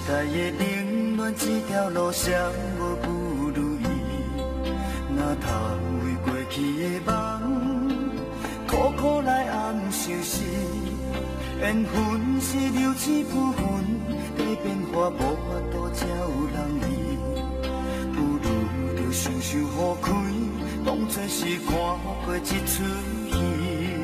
代的冷暖，这条路谁无不如意。若通为过去的梦，苦苦来暗相思。缘分是流星浮云，在变化无法度才有人意。不如就想想好开，当作是看过一出戏。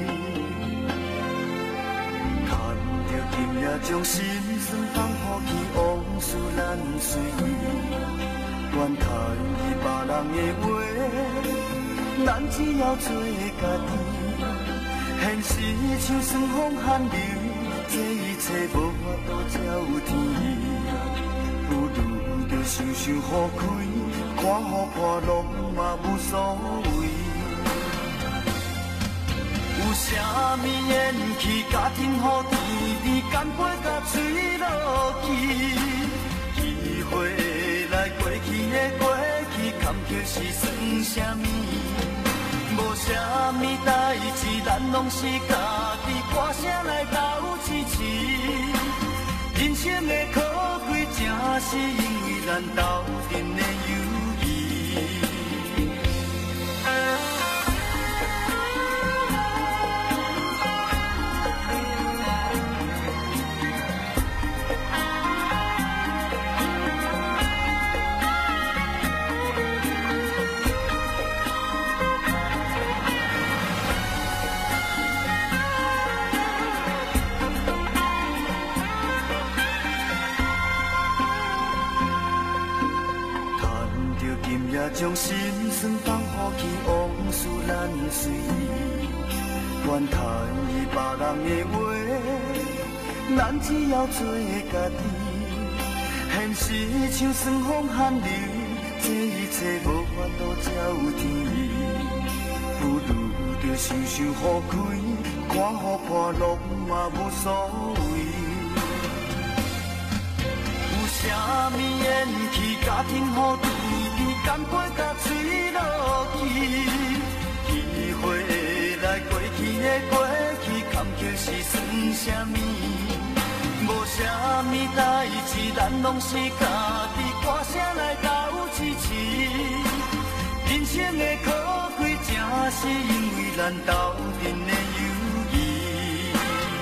叹着今夜将心酸放乎去，往事难随意。怨叹伊别人的话，咱只要做家己。现实像霜风寒流，这一切无法度才有天意。不如就想想好开，看好看落嘛无所谓。有啥物缘起，家庭予甜甜，干杯甲吹落去。机会来过去的过去，坎坷是算啥物？无啥物代志，咱拢是家己歌声来斗支持。人生的可贵，正是因为咱斗阵的友谊。将心酸放乎去，往事难随意。怨叹伊别人的话，咱只要做家己。现实像霜风寒流，这一切无法度才有天意。不如就想想好开，看好看落嘛无所谓。有啥物缘起，家庭予甜甜，干杯甲吹落去。机会来过去的过去，坎坷是算啥物？无啥物代志，咱拢是家己歌声来斗支持。人生的可贵，正是因为咱斗阵的友谊。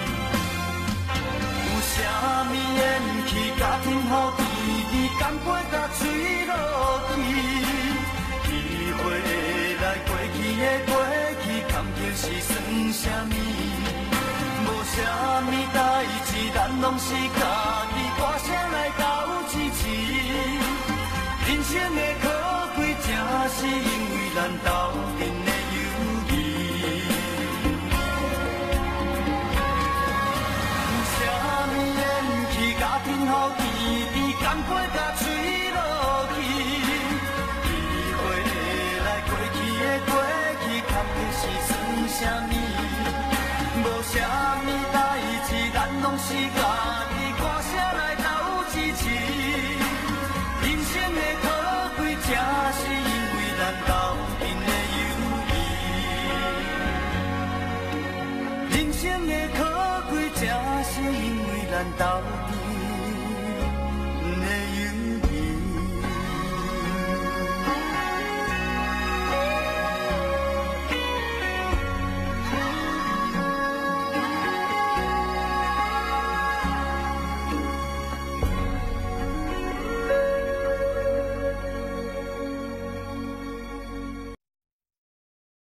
有啥物缘起，家庭予甜甜，干杯甲吹落去。机会来过去的过去，坎坷是算啥物？无啥物代志，咱拢是家己歌声来斗支持。人生的可贵，正是因为咱斗阵的友谊。有啥物缘起，家庭予甜甜，干杯甲吹落去。机会来过去的过去，坎坷是算啥物？无啥物代志，咱拢是家己歌声来斗支持。人生的可贵，正是因为咱斗阵的友谊。人生的可贵，正是因为咱斗阵。